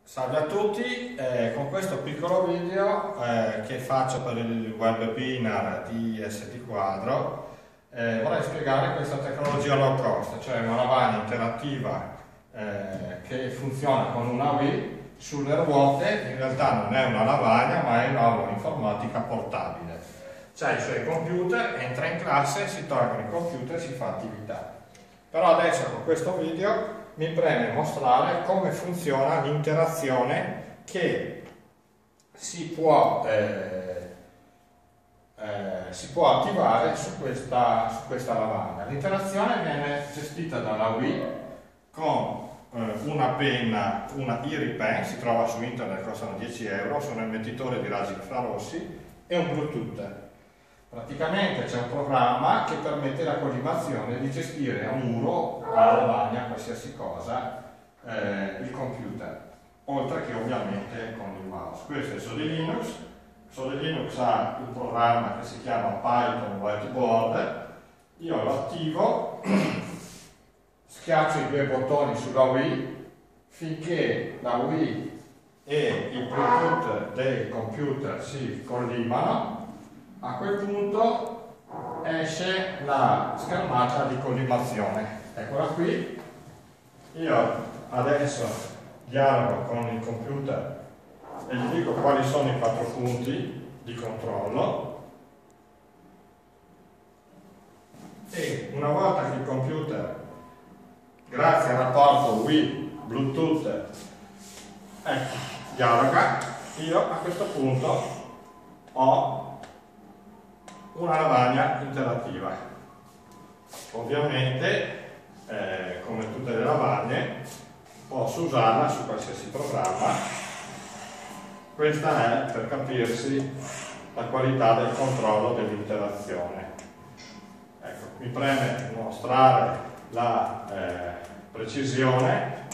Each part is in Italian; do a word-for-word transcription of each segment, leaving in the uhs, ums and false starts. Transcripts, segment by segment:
Salve a tutti, eh, con questo piccolo video eh, che faccio per il webinar di I S T Quadro eh, vorrei spiegare questa tecnologia low cost, cioè una lavagna interattiva eh, che funziona con una Wii sulle ruote. In realtà non è una lavagna ma è un'aula informatica portabile, c'ha i suoi computer, entra in classe, si tolgono i computer e si fa attività. Però adesso con questo video mi preme mostrare come funziona l'interazione che si può, eh, eh, si può attivare su questa, su questa lavagna. L'interazione viene gestita dalla Wii con eh, una penna, una Iripen, si trova su internet, costano dieci euro, sono emettitori di raggi infrarossi, e un Bluetooth. Praticamente c'è un programma che permette la collimazione di gestire a muro, a lavagna, qualsiasi cosa, eh, il computer, oltre che ovviamente con il mouse. Questo è Sode Linux. Sode Linux ha un programma che si chiama Python Whiteboard. Io lo attivo, schiaccio i due bottoni sulla Wii finché la Wii e il Bluetooth del computer si collimano. A quel punto esce la schermata di collimazione, eccola qui. Io adesso dialogo con il computer e gli dico quali sono i quattro punti di controllo, e una volta che il computer, grazie al rapporto Wii Bluetooth, ecco, dialoga, io a questo punto ho una lavagna interattiva. Ovviamente, eh, come tutte le lavagne, posso usarla su qualsiasi programma. Questa è, per capirsi, la qualità del controllo dell'interazione. Ecco, mi preme mostrare la eh, precisione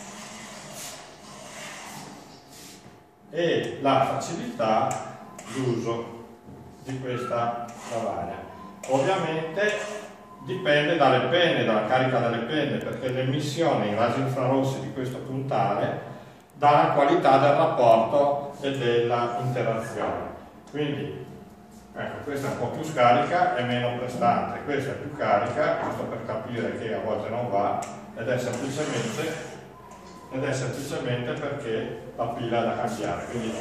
e la facilità d'uso di questa lavagna. Ovviamente dipende dalle penne, dalla carica delle penne, perché l'emissione in raggi infrarossi di questo puntale dà la qualità del rapporto e della interazione. Quindi ecco, questa è un po' più scarica e meno prestante, questa è più carica, giusto per capire che a volte non va, ed è semplicemente, ed è semplicemente perché la pila è da cambiare. Quindi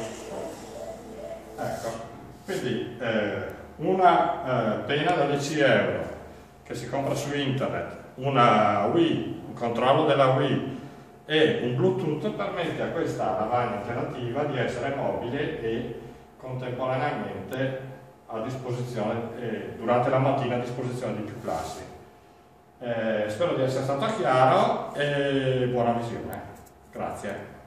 ecco. Quindi eh, una eh, penna da dieci euro che si compra su internet, una Wii, un controllo della Wii e un Bluetooth permette a questa lavagna interattiva di essere mobile e contemporaneamente a disposizione, eh, durante la mattina a disposizione di più classi. Eh, spero di essere stato chiaro e buona visione. Grazie.